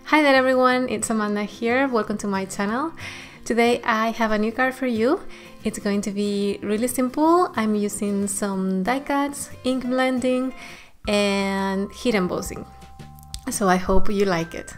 Hi there everyone, it's Amanda here. Welcome to my channel. Today I have a new card for you. It's going to be really simple. I'm using some die cuts, ink blending and heat embossing. So I hope you like it.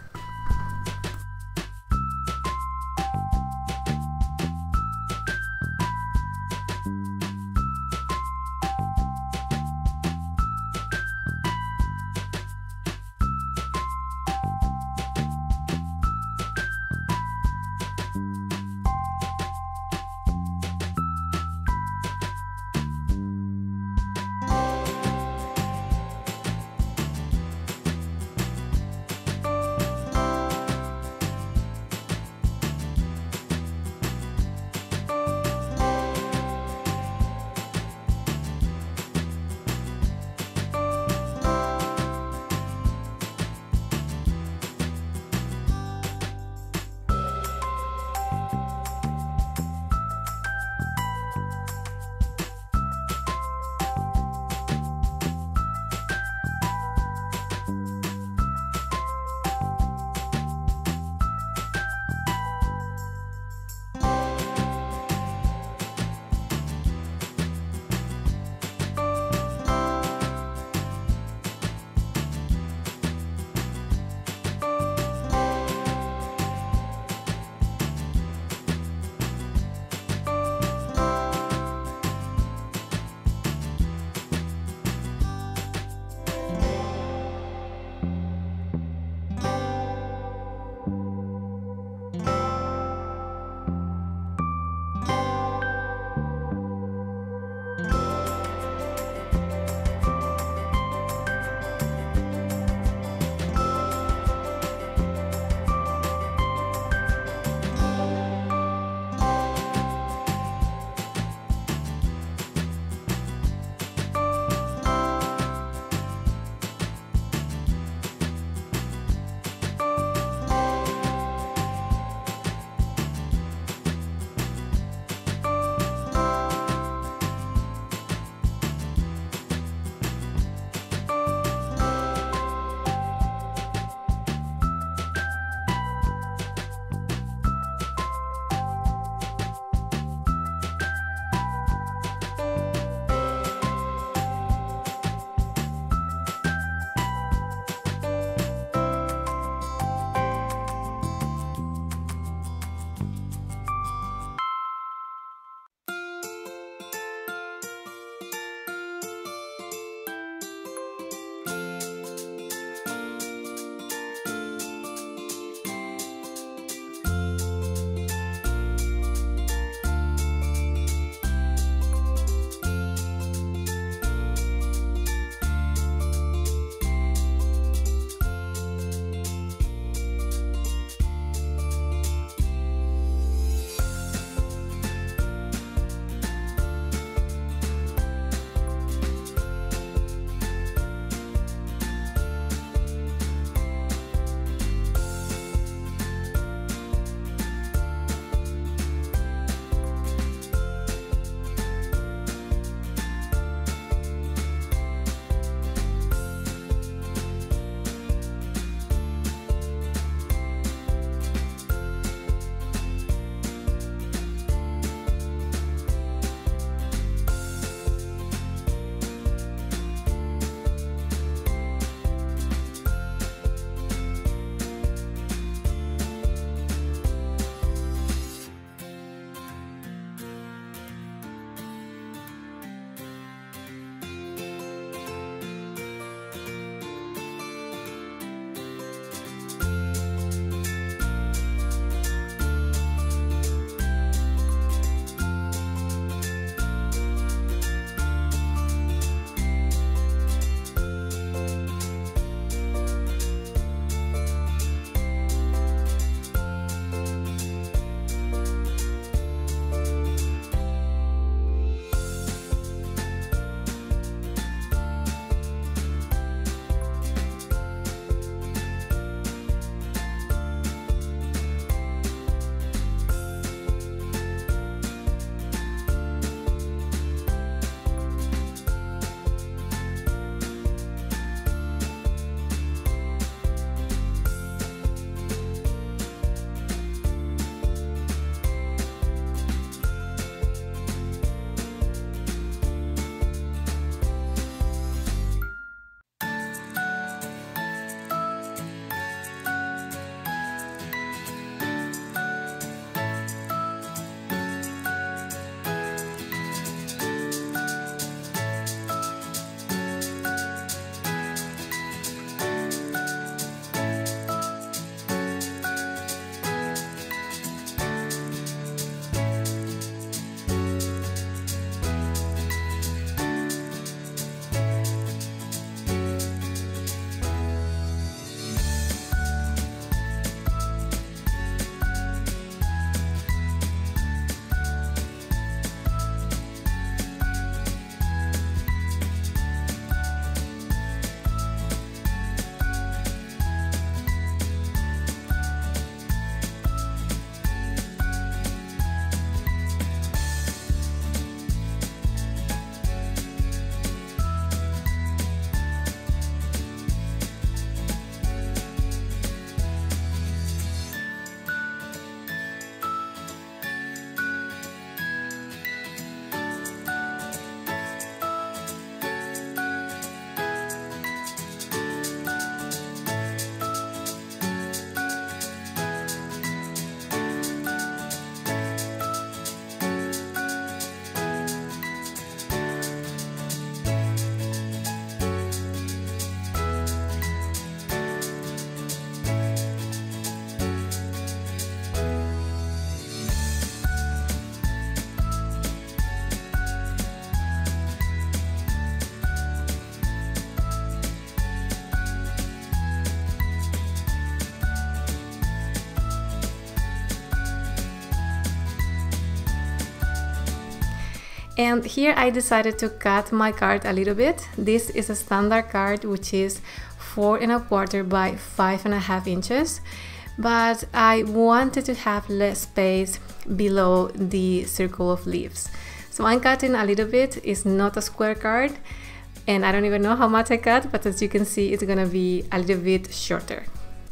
And here I decided to cut my card a little bit. This is a standard card, which is 4 1/4 by 5.5 inches, but I wanted to have less space below the circle of leaves. So I'm cutting a little bit. It's not a square card, and I don't even know how much I cut, but as you can see, it's gonna be a little bit shorter.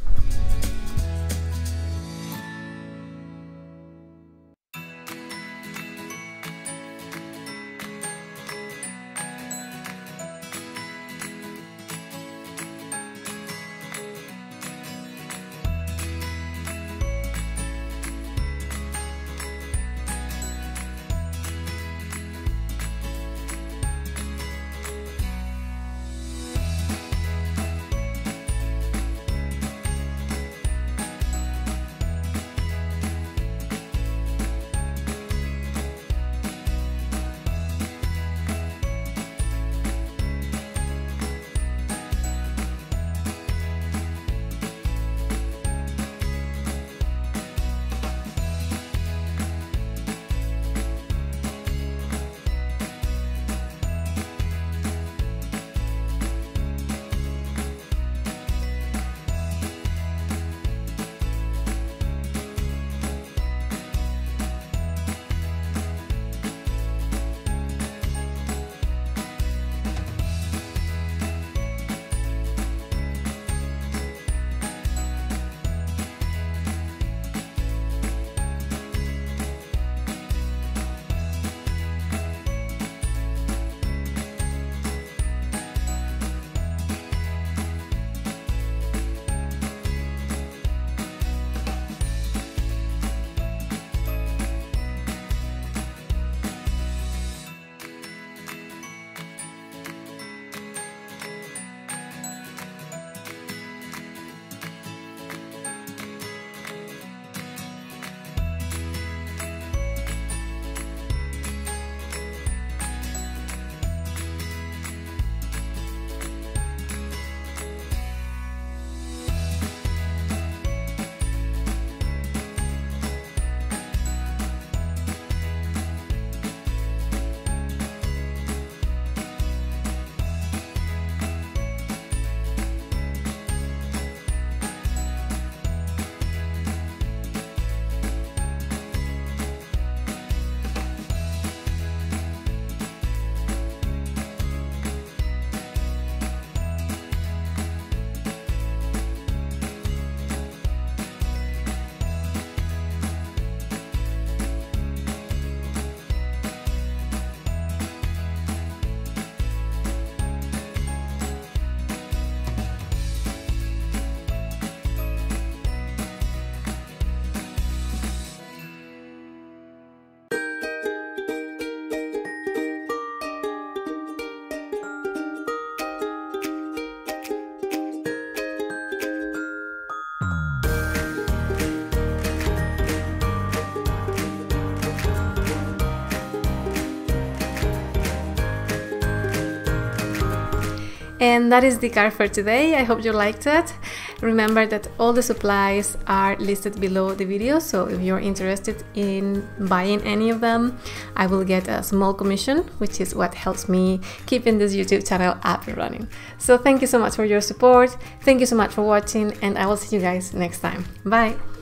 And that is the card for today. I hope you liked it. Remember that all the supplies are listed below the video, so if you're interested in buying any of them, I will get a small commission, which is what helps me keeping this YouTube channel up and running. So thank you so much for your support. Thank you so much for watching, and I will see you guys next time. Bye!